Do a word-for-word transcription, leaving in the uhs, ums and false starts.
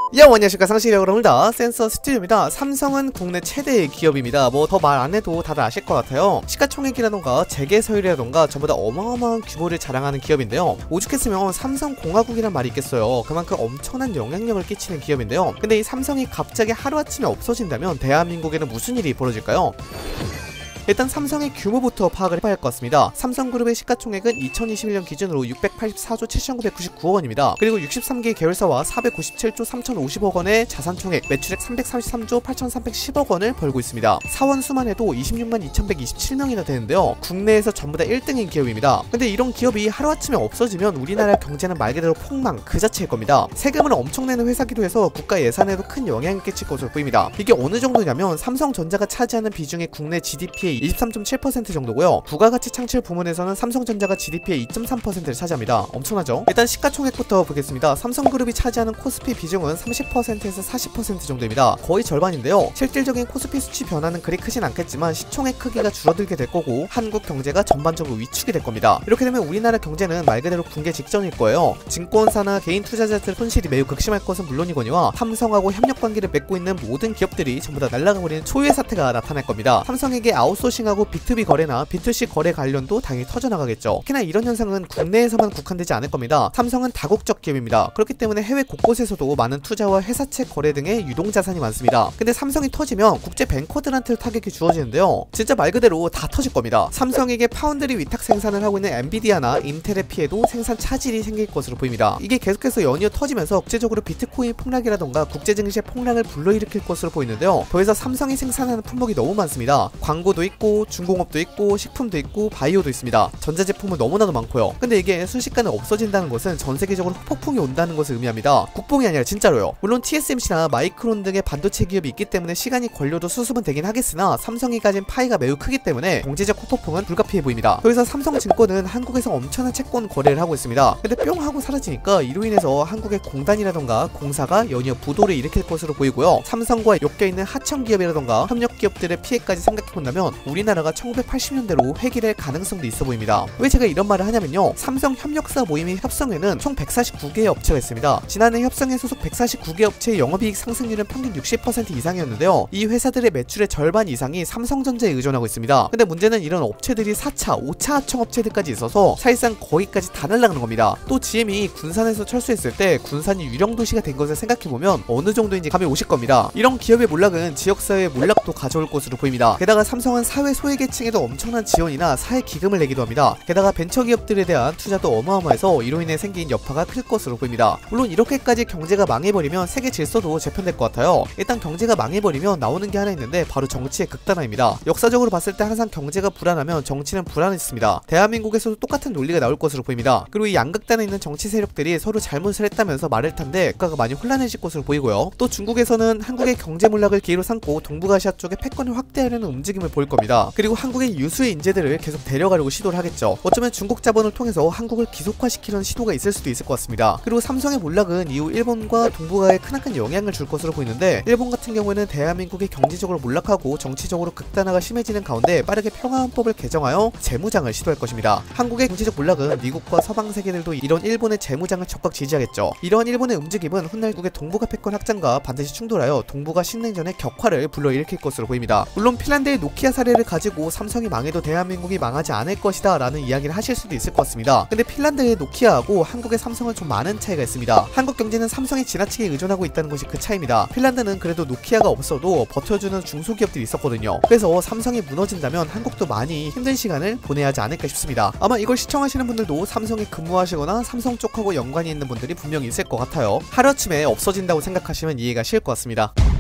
야, 안녕하십니까. 상식이라고 합니다. 센서 스튜디오입니다. 삼성은 국내 최대의 기업입니다. 뭐 더 말 안해도 다들 아실 것 같아요. 시가총액이라던가 재계서율이라던가 전부 다 어마어마한 규모를 자랑하는 기업인데요. 오죽했으면 삼성공화국이란 말이 있겠어요. 그만큼 엄청난 영향력을 끼치는 기업인데요. 근데 이 삼성이 갑자기 하루아침에 없어진다면 대한민국에는 무슨 일이 벌어질까요? 일단 삼성의 규모부터 파악을 해봐야 할 것 같습니다. 삼성그룹의 시가총액은 이천이십일 년 기준으로 육백팔십사조 칠천구백구십구억 원입니다. 그리고 육십삼 개 계열사와 사백구십칠조 삼천오십억 원의 자산총액, 매출액 삼백삼십삼조 팔천삼백십억 원을 벌고 있습니다. 사원 수만 해도 이십육만 이천백이십칠 명이나 되는데요. 국내에서 전부 다 일 등인 기업입니다. 근데 이런 기업이 하루아침에 없어지면 우리나라 경제는 말 그대로 폭망 그 자체일 겁니다. 세금을 엄청 내는 회사기도 해서 국가 예산에도 큰 영향을 끼칠 것으로 보입니다. 이게 어느 정도냐면 삼성전자가 차지하는 비중이 국내 지디피의 이십삼 점 칠 퍼센트 정도고요. 부가가치 창출 부문에서는 삼성전자가 지디피의 이 점 삼 퍼센트를 차지합니다. 엄청나죠? 일단 시가총액부터 보겠습니다. 삼성그룹이 차지하는 코스피 비중은 삼십 퍼센트에서 사십 퍼센트 정도입니다. 거의 절반인데요. 실질적인 코스피 수치 변화는 그리 크진 않겠지만 시총의 크기가 줄어들게 될 거고 한국 경제가 전반적으로 위축이 될 겁니다. 이렇게 되면 우리나라 경제는 말 그대로 붕괴 직전일 거예요. 증권사나 개인 투자자들 손실이 매우 극심할 것은 물론이거니와 삼성하고 협력관계를 맺고 있는 모든 기업들이 전부 다 날아가버리는 초유의 사태가 나타날 겁니다. 삼성에게 아웃소싱 하고 비투비 거래나 비투씨 거래 관련도 당연히 터져나가겠죠. 특히나 이런 현상은 국내에서만 국한되지 않을 겁니다. 삼성은 다국적 기업입니다. 그렇기 때문에 해외 곳곳에서도 많은 투자와 회사채 거래 등의 유동자산이 많습니다. 근데 삼성이 터지면 국제 뱅커들한테 타격이 주어지는데요. 진짜 말 그대로 다 터질 겁니다. 삼성에게 파운드리 위탁 생산을 하고 있는 엔비디아나 인텔의 피해도 생산 차질이 생길 것으로 보입니다. 이게 계속해서 연이어 터지면서 국제적으로 비트코인 폭락이라던가 국제증시의 폭락을 불러일으킬 것으로 보이는데요. 더해서 삼성이 생산하는 품목이 너무 많습니다. 광고도 있고 중공업도 있고 식품도 있고 바이오도 있습니다. 전자제품은 너무나도 많고요. 근데 이게 순식간에 없어진다는 것은 전세계적으로 폭풍이 온다는 것을 의미합니다. 국뽕이 아니라 진짜로요. 물론 티에스엠씨나 마이크론 등의 반도체 기업이 있기 때문에 시간이 걸려도 수습은 되긴 하겠으나 삼성이 가진 파이가 매우 크기 때문에 경제적 후폭풍은 불가피해 보입니다. 그래서 삼성증권은 한국에서 엄청난 채권 거래를 하고 있습니다. 근데 뿅 하고 사라지니까 이로 인해서 한국의 공단이라던가 공사가 연이어 부도를 일으킬 것으로 보이고요. 삼성과 엮여있는 하청기업이라던가 협력기업들의 피해까지 생각해본다면 우리나라가 천구백팔십 년대로 회귀될 가능성도 있어 보입니다. 왜 제가 이런 말을 하냐면요. 삼성 협력사 모임인 협성에는 총 백사십구 개의 업체가 있습니다. 지난해 협성에 소속 백사십구 개 업체의 영업이익 상승률은 평균 육십 퍼센트 이상이었는데요. 이 회사들의 매출의 절반 이상이 삼성전자에 의존하고 있습니다. 근데 문제는 이런 업체들이 사 차, 오 차 하청업체들까지 있어서 사실상 거기까지 다 날아가는 겁니다. 또 지엠이 군산에서 철수했을 때 군산이 유령도시가 된 것을 생각해보면 어느 정도인지 감이 오실 겁니다. 이런 기업의 몰락은 지역사회의 몰락도 가져올 것으로 보입니다. 게다가 삼성은 사회 소외계층에도 엄청난 지원이나 사회 기금을 내기도 합니다. 게다가 벤처기업들에 대한 투자도 어마어마해서 이로 인해 생긴 여파가 클 것으로 보입니다. 물론 이렇게까지 경제가 망해버리면 세계 질서도 재편될 것 같아요. 일단 경제가 망해버리면 나오는 게 하나 있는데 바로 정치의 극단화입니다. 역사적으로 봤을 때 항상 경제가 불안하면 정치는 불안했습니다. 대한민국에서도 똑같은 논리가 나올 것으로 보입니다. 그리고 이 양극단에 있는 정치 세력들이 서로 잘못을 했다면서 말을 탄데 국가가 많이 혼란해질 것으로 보이고요. 또 중국에서는 한국의 경제 몰락을 기회로 삼고 동북아시아 쪽에 패권을 확대하려는 움직임을 보일 겁니다. 그리고 한국의 유수의 인재들을 계속 데려가려고 시도를 하겠죠. 어쩌면 중국 자본을 통해서 한국을 기속화시키려는 시도가 있을 수도 있을 것 같습니다. 그리고 삼성의 몰락은 이후 일본과 동북아에 크나큰 영향을 줄 것으로 보이는데 일본 같은 경우에는 대한민국이 경제적으로 몰락하고 정치적으로 극단화가 심해지는 가운데 빠르게 평화헌법을 개정하여 재무장을 시도할 것입니다. 한국의 경제적 몰락은 미국과 서방 세계들도 이런 일본의 재무장을 적극 지지하겠죠. 이러한 일본의 움직임은 훗날 국의 동북아 패권 확장과 반드시 충돌하여 동북아 신냉전의 격화를 불러일으킬 것으로 보입니다. 물론 핀란드의 노키아 사례를 가지고 삼성이 망해도 대한민국이 망하지 않을 것이다 라는 이야기를 하실 수도 있을 것 같습니다. 근데 핀란드의 노키아하고 한국의 삼성은 좀 많은 차이가 있습니다. 한국 경제는 삼성이 지나치게 의존하고 있다는 것이 그 차이입니다. 핀란드는 그래도 노키아가 없어도 버텨주는 중소기업들이 있었거든요. 그래서 삼성이 무너진다면 한국도 많이 힘든 시간을 보내야 하지 않을까 싶습니다. 아마 이걸 시청하시는 분들도 삼성에 근무하시거나 삼성 쪽하고 연관이 있는 분들이 분명히 있을 것 같아요. 하루아침에 없어진다고 생각하시면 이해가 쉬울 것 같습니다.